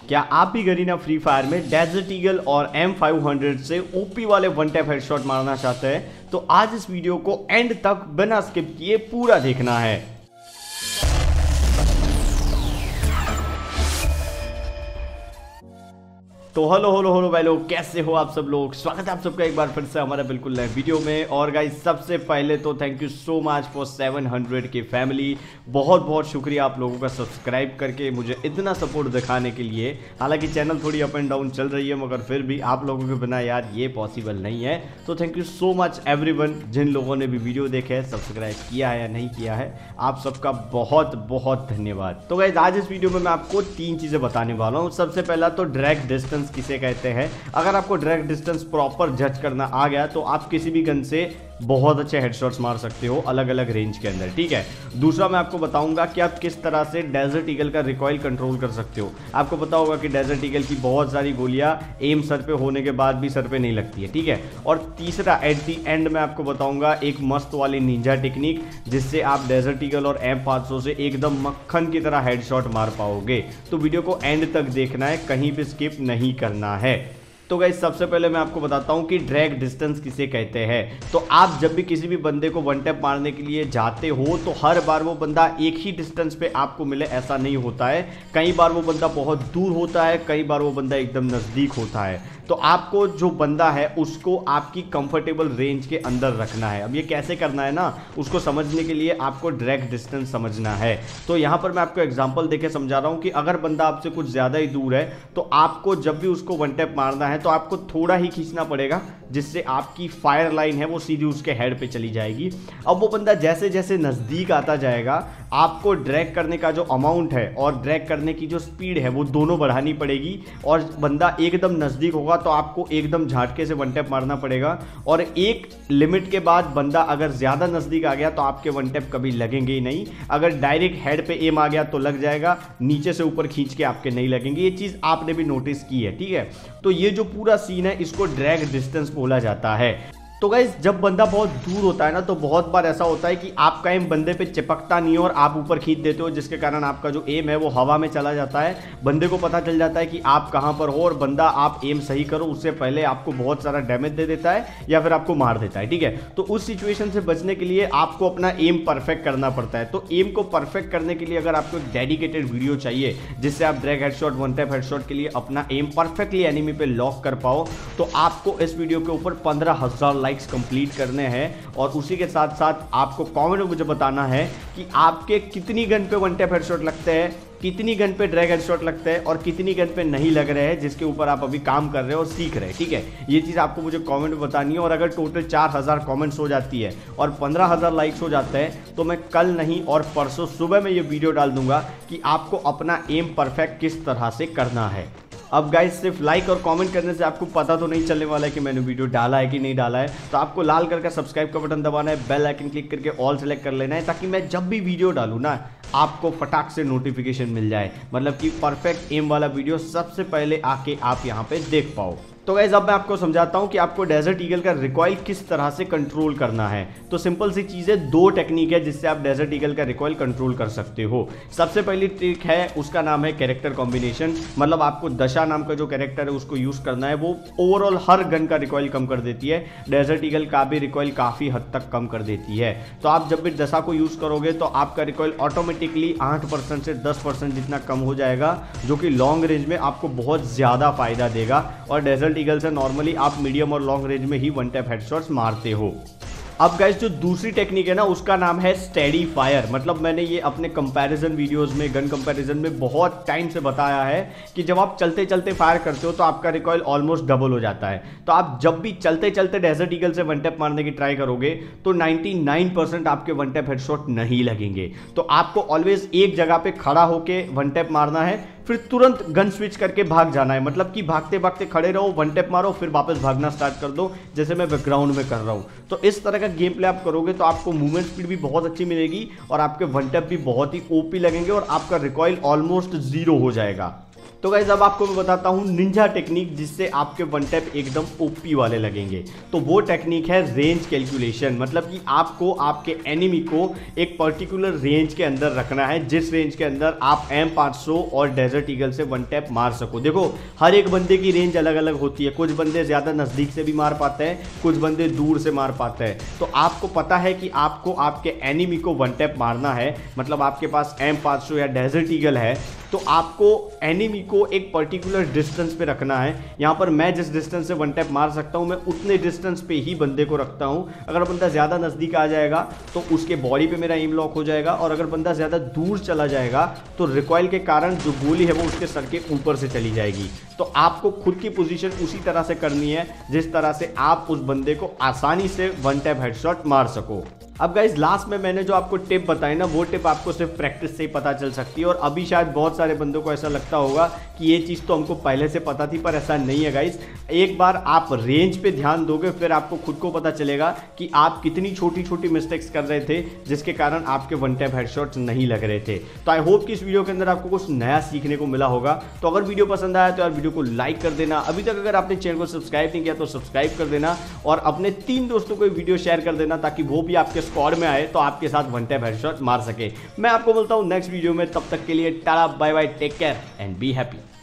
क्या आप भी गरीना फ्री फायर में डेजर्ट ईगल और M500 से ओपी वाले वन टैप हेडशॉट मारना चाहते हैं? तो आज इस वीडियो को एंड तक बिना स्किप किए पूरा देखना है। तो हेलो भाई लोग, कैसे हो आप सब लोग। स्वागत है आप सबका एक बार फिर से हमारा बिल्कुल नए वीडियो में। और गाइस सबसे पहले तो thank you so much for 700 की फैमिली। बहुत बहुत शुक्रिया आप लोगों का सब्सक्राइब करके मुझे इतना सपोर्ट दिखाने के लिए। हालांकि चैनल थोड़ी अप एंड डाउन चल रही है, मगर फिर भी आप लोगों के बिना यार ये पॉसिबल नहीं है। तो thank you so much everyone, जिन लोगों ने भी वीडियो देखे है, सब्सक्राइब किया है या नहीं किया है, आप सबका बहुत बहुत धन्यवाद। तो गाइस आज इस वीडियो में मैं आपको 3 चीज़ें बताने वाला हूँ। सबसे पहला तो ड्रैग डिस्टेंस किसे कहते हैं। अगर आपको ड्रैग डिस्टेंस प्रॉपर जज करना आ गया तो आप किसी भी गन से बहुत अच्छे हेडशॉट्स मार सकते हो अलग अलग रेंज के अंदर, ठीक है। दूसरा मैं आपको बताऊंगा कि आप किस तरह से डेजर्ट ईगल का रिकॉइल कंट्रोल कर सकते हो। आपको पता होगा कि डेजर्ट ईगल की बहुत सारी गोलियां एम सर पे होने के बाद भी सर पे नहीं लगती है, ठीक है। और तीसरा एट दी एंड में आपको बताऊंगा एक मस्त वाली निंजा टेक्निक, जिससे आप डेजर्ट ईगल और M500 से एकदम मक्खन की तरह हेडशॉट मार पाओगे। तो वीडियो को एंड तक देखना है, कहीं भी स्किप नहीं करना है। तो गाइस सबसे पहले मैं आपको बताता हूं कि ड्रैग डिस्टेंस किसे कहते हैं। तो आप जब भी किसी भी बंदे को वन टैप मारने के लिए जाते हो तो हर बार वो बंदा एक ही डिस्टेंस पे आपको मिले, ऐसा नहीं होता है। कई बार वो बंदा बहुत दूर होता है, कई बार वो बंदा एकदम नज़दीक होता है। तो आपको जो बंदा है उसको आपकी कंफर्टेबल रेंज के अंदर रखना है। अब ये कैसे करना है ना, उसको समझने के लिए आपको ड्रैग डिस्टेंस समझना है। तो यहाँ पर मैं आपको एग्जांपल देके समझा रहा हूँ कि अगर बंदा आपसे कुछ ज़्यादा ही दूर है तो आपको जब भी उसको वन टैप मारना है तो आपको थोड़ा ही खींचना पड़ेगा, जिससे आपकी फायर लाइन है वो सीधी उसके हेड पे चली जाएगी। अब वो बंदा जैसे जैसे नज़दीक आता जाएगा, आपको ड्रैग करने का जो अमाउंट है और ड्रैग करने की जो स्पीड है वो दोनों बढ़ानी पड़ेगी। और बंदा एकदम नज़दीक होगा तो आपको एकदम झटके से वन टैप मारना पड़ेगा। और एक लिमिट के बाद बंदा अगर ज़्यादा नज़दीक आ गया तो आपके वन टैप कभी लगेंगे ही नहीं। अगर डायरेक्ट हेड पे एम आ गया तो लग जाएगा, नीचे से ऊपर खींच के आपके नहीं लगेंगे। ये चीज़ आपने भी नोटिस की है, ठीक है। तो ये जो पूरा सीन है इसको ड्रैग डिस्टेंस बोला जाता है। तो गाइस जब बंदा बहुत दूर होता है ना, तो बहुत बार ऐसा होता है कि आपका एम बंदे पे चिपकता नहीं है और आप ऊपर खींच देते हो, जिसके कारण आपका जो एम है वो हवा में चला जाता है। बंदे को पता चल जाता है कि आप कहां पर हो और बंदा आप एम सही करो उससे पहले आपको बहुत सारा डैमेज दे देता है या फिर आपको मार देता है, ठीक है। तो उस सिचुएशन से बचने के लिए आपको अपना एम परफेक्ट करना पड़ता है। तो एम को परफेक्ट करने के लिए अगर आपको एक डेडिकेटेड वीडियो चाहिए जिससे आप drag headshot one tap headshot के लिए अपना एम परफेक्टली एनिमी पे लॉक कर पाओ, तो आपको इस वीडियो के ऊपर 15,000 लाइक्स कंप्लीट करने हैं। और उसी के साथ साथ आपको कमेंट में मुझे बताना है कि आपके कितनी गन पे वन टैप हेडशॉट लगते हैं, कितनी गन पे ड्रैग हेडशॉट लगते हैं और कितनी गन पे नहीं लग रहे हैं, जिसके ऊपर आप अभी काम कर रहे हो और सीख रहे हैं, ठीक है। ये चीज़ आपको मुझे कमेंट में बतानी है। और अगर टोटल 4,000 कमेंट्स हो जाती है और 15,000 लाइक्स हो जाते हैं तो मैं कल नहीं और परसों सुबह में ये वीडियो डाल दूंगा कि आपको अपना एम परफेक्ट किस तरह से करना है। अब गाइस सिर्फ लाइक और कमेंट करने से आपको पता तो नहीं चलने वाला है कि मैंने वीडियो डाला है कि नहीं डाला है। तो आपको लाल कलर का सब्सक्राइब का बटन दबाना है, बेल आइकन क्लिक करके ऑल सेलेक्ट कर लेना है, ताकि मैं जब भी वीडियो डालूँ ना आपको फटाक से नोटिफिकेशन मिल जाए। मतलब कि परफेक्ट एम वाला वीडियो सबसे पहले आके आप यहाँ पे देख पाओ। तो गाइस अब मैं आपको समझाता हूँ कि आपको डेजर्ट ईगल का रिकॉइल किस तरह से कंट्रोल करना है। तो सिंपल सी चीज़ है, 2 टेक्निक है जिससे आप डेजर्ट ईगल का रिकॉइल कंट्रोल कर सकते हो। सबसे पहली ट्रिक है, उसका नाम है कैरेक्टर कॉम्बिनेशन। मतलब आपको दशा नाम का जो कैरेक्टर है उसको यूज़ करना है। वो ओवरऑल हर गन का रिकॉइल कम कर देती है, डेजर्ट ईगल का भी रिकॉइल काफ़ी हद तक कम कर देती है। तो आप जब भी दशा को यूज़ करोगे तो आपका रिकॉइल ऑटोमेटिकली 8% से 10% जितना कम हो जाएगा, जो कि लॉन्ग रेंज में आपको बहुत ज़्यादा फायदा देगा। और डेजर्ट ईगल से नॉर्मली आप मीडियम और लॉन्ग रेंज में ही वन टैप हेडशॉट्स मारते हो। अब गाइस जो दूसरी टेक्निक है ना, उसका नाम है स्टेडी फायर। मतलब मैंने ये अपने कंपैरिजन वीडियोस में, गन कंपैरिजन में बहुत टाइम से बताया है कि जब आप चलते चलते फायर करते हो तो आपका रिकॉइल ऑलमोस्ट डबल हो जाता है। तो आप जब भी चलते चलते डेजर्ट ईगल से वन टैप मारने की ट्राई करोगे तो 99% आपके वन टैप हेडशॉट नहीं लगेंगे। तो आपको ऑलवेज एक जगह पे खड़ा होके वन टैप मारना है, फिर तुरंत गन स्विच करके भाग जाना है। मतलब कि भागते भागते खड़े रहो, वन टैप मारो, फिर वापस भागना स्टार्ट कर दो, जैसे मैं बैकग्राउंड में कर रहा हूँ। तो इस तरह का गेम प्ले आप करोगे तो आपको मूवमेंट स्पीड भी बहुत अच्छी मिलेगी और आपके वन टैप भी बहुत ही ओपी लगेंगे और आपका रिकॉइल ऑलमोस्ट 0 हो जाएगा। तो गाइज अब आपको मैं बताता हूं निंजा टेक्निक जिससे आपके वन टैप एकदम ओपी वाले लगेंगे। तो वो टेक्निक है रेंज कैलकुलेशन, मतलब कि आपको आपके एनिमी को एक पर्टिकुलर रेंज के अंदर रखना है, जिस रेंज के अंदर आप M500 और डेजर्ट ईगल से वन टैप मार सको। देखो हर एक बंदे की रेंज अलग अलग होती है, कुछ बंदे ज़्यादा नज़दीक से भी मार पाते हैं, कुछ बंदे दूर से मार पाते हैं। तो आपको पता है कि आपको आपके एनिमी को वन टैप मारना है, मतलब आपके पास M500 या डेजर्ट ईगल है, तो आपको एनिमी को एक पर्टिकुलर डिस्टेंस पे रखना है। यहाँ पर मैं जिस डिस्टेंस से वन टैप मार सकता हूँ मैं उतने डिस्टेंस पे ही बंदे को रखता हूँ। अगर बंदा ज़्यादा नज़दीक आ जाएगा तो उसके बॉडी पे मेरा एम लॉक हो जाएगा, और अगर बंदा ज़्यादा दूर चला जाएगा तो रिकॉइल के कारण जो गोली है वो उसके सर के ऊपर से चली जाएगी। तो आपको खुद की पोजीशन उसी तरह से करनी है जिस तरह से आप उस बंदे को आसानी से वन टैप हेडशॉट मार सको। अब गाइज लास्ट में मैंने जो आपको टिप बताई ना, वो टिप आपको सिर्फ प्रैक्टिस से ही पता चल सकती है। और अभी शायद बहुत सारे बंदों को ऐसा लगता होगा कि ये चीज़ तो हमको पहले से पता थी, पर ऐसा नहीं है गाइज। एक बार आप रेंज पे ध्यान दोगे फिर आपको खुद को पता चलेगा कि आप कितनी छोटी छोटी मिस्टेक्स कर रहे थे जिसके कारण आपके वन टैप हेडशॉट्स नहीं लग रहे थे। तो आई होप कि इस वीडियो के अंदर आपको कुछ नया सीखने को मिला होगा। तो अगर वीडियो पसंद आया तो यार वीडियो को लाइक कर देना। अभी तक अगर आपने चैनल को सब्सक्राइब नहीं किया तो सब्सक्राइब कर देना, और अपने 3 दोस्तों को वीडियो शेयर कर देना ताकि वो भी आपके स्क्वाड में आए तो आपके साथ वन टैप हेडशॉट मार सके। मैं आपको बोलता हूं नेक्स्ट वीडियो में, तब तक के लिए tata bye bye, take care and be happy.